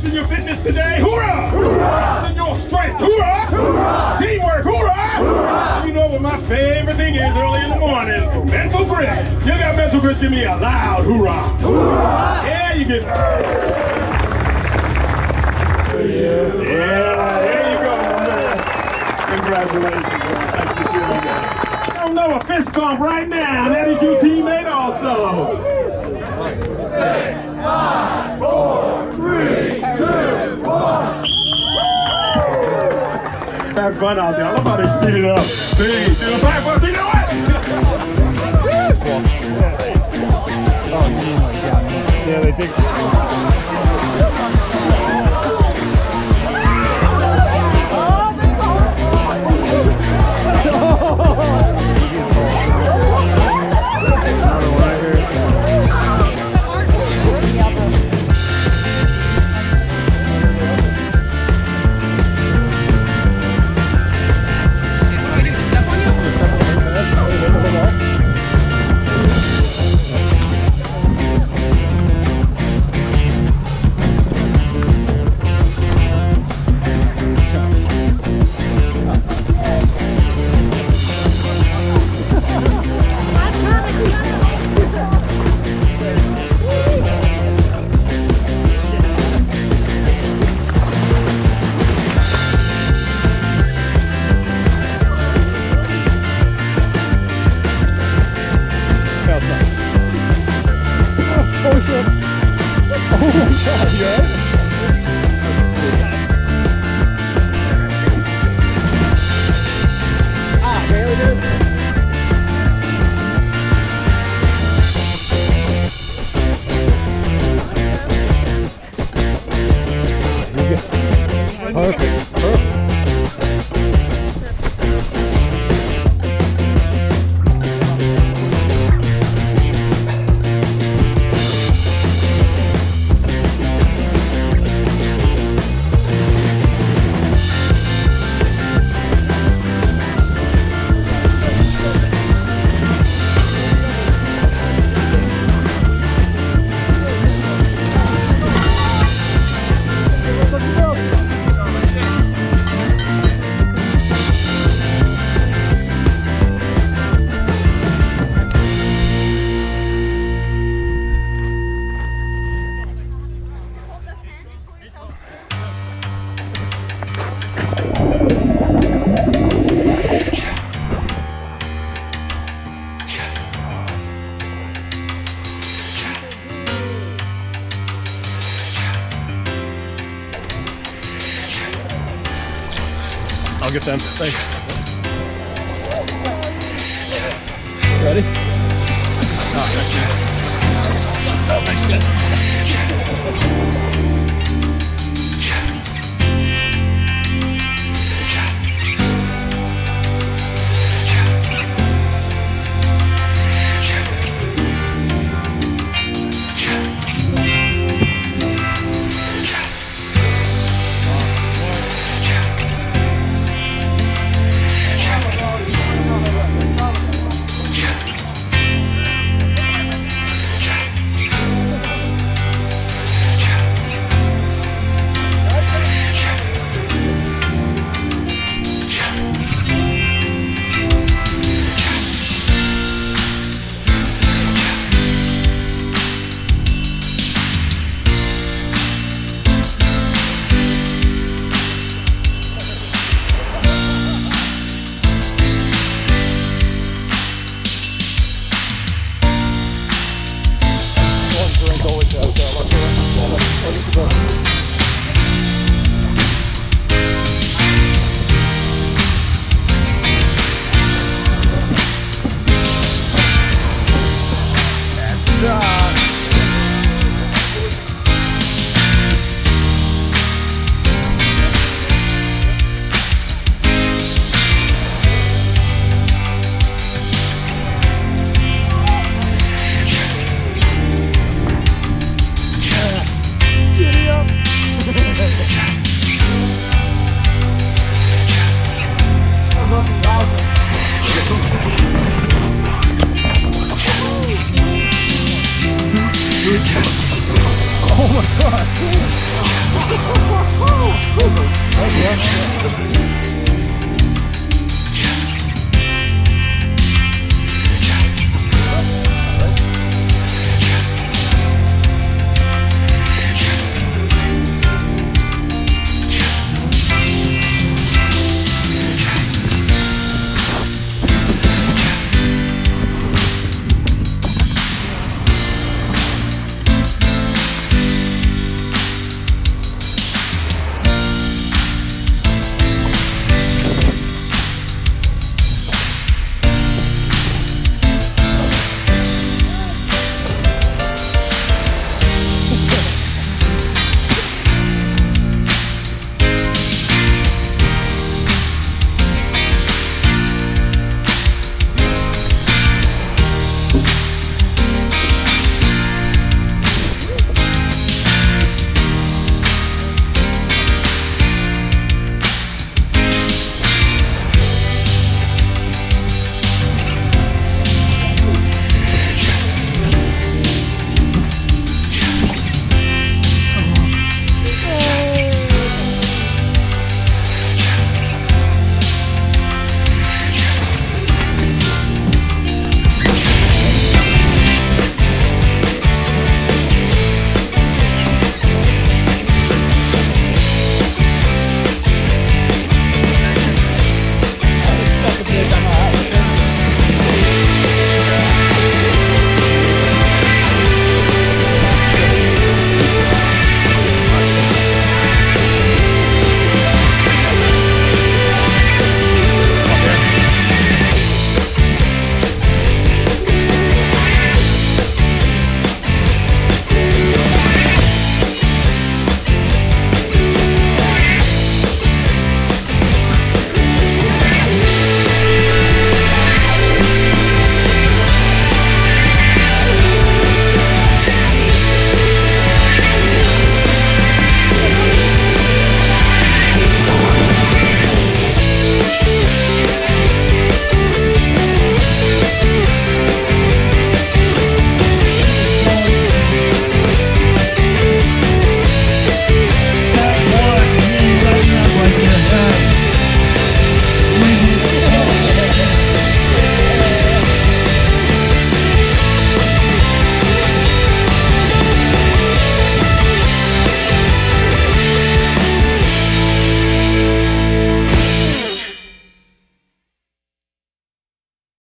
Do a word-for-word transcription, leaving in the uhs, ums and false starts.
in your fitness today. Hoorah! Hoorah! In your strength. Hoorah! Hoorah! Teamwork. Hoorah! Hoorah! You know what my favorite thing is early in the morning? Mental grit. You got mental grit? Give me a loud hoorah! Hoorah! Yeah, you get. Yeah, there you go, man. Congratulations, man. Nice to see you again. Oh no, a fist bump right now. That is your teammate also. Six, five, four, three, two, one. Have fun out there. I love how they speed it up. Three, two, five, four, three, two, one. Oh my God. Yeah, they think. Perfect, perfect. I'll get them. Thanks. Ready? Oh, thank you. Oh, thanks, good. Oh my God! Okay.